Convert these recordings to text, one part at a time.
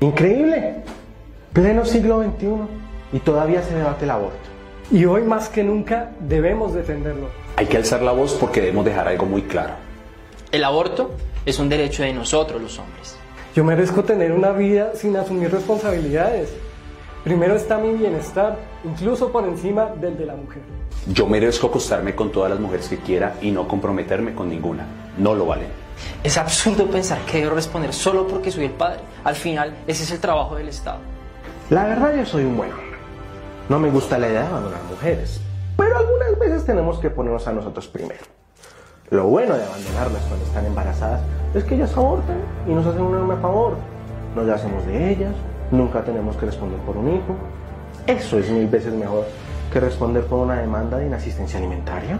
Increíble. Pleno siglo XXI y todavía se debate el aborto. Y hoy más que nunca debemos defenderlo. Hay que alzar la voz porque debemos dejar algo muy claro. El aborto es un derecho de nosotros los hombres. Yo merezco tener una vida sin asumir responsabilidades. Primero está mi bienestar, incluso por encima del de la mujer. Yo merezco acostarme con todas las mujeres que quiera y no comprometerme con ninguna. No lo valen. Es absurdo pensar que debo responder solo porque soy el padre. Al final, ese es el trabajo del Estado. La verdad, yo soy un buen hombre. No me gusta la idea de abandonar mujeres, pero algunas veces tenemos que ponernos a nosotros primero. Lo bueno de abandonarlas cuando están embarazadas es que ellas abortan y nos hacen un enorme favor. Nos deshacemos de ellas, nunca tenemos que responder por un hijo. Eso es 1000 veces mejor que responder por una demanda de inasistencia alimentaria.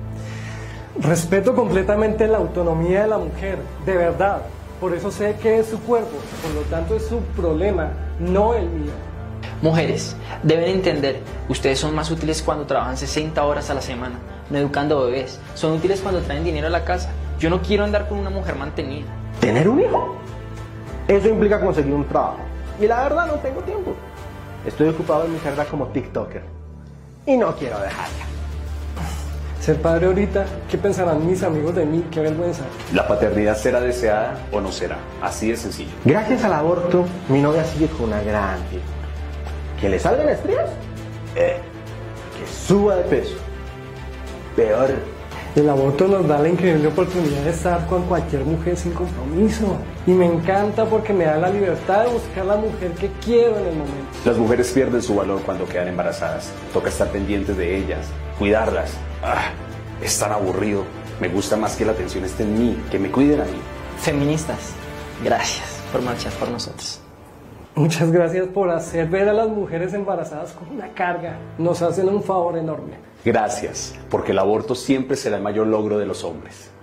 Respeto completamente la autonomía de la mujer, de verdad. Por eso sé que es su cuerpo, por lo tanto es su problema, no el mío. Mujeres, deben entender, ustedes son más útiles cuando trabajan 60 horas a la semana, no educando bebés. Son útiles cuando traen dinero a la casa. Yo no quiero andar con una mujer mantenida. ¿Tener un hijo? Eso implica conseguir un trabajo. Y la verdad no tengo tiempo. Estoy ocupado en mi carrera como TikToker. Y no quiero dejarla. Ser padre ahorita, ¿qué pensarán mis amigos de mí? Qué vergüenza. La paternidad será deseada o no será. Así de sencillo. Gracias al aborto, mi novia sigue con una gran figura. ¿Que le salgan estrías? Que suba de peso. Peor. El aborto nos da la increíble oportunidad de estar con cualquier mujer sin compromiso. Y me encanta porque me da la libertad de buscar la mujer que quiero en el momento. Las mujeres pierden su valor cuando quedan embarazadas. Toca estar pendientes de ellas, cuidarlas. Es tan aburrido. Me gusta más que la atención esté en mí, que me cuiden a mí. Feministas, gracias por marchar por nosotros. Muchas gracias por hacer ver a las mujeres embarazadas como una carga. Nos hacen un favor enorme. Gracias, porque el aborto siempre será el mayor logro de los hombres.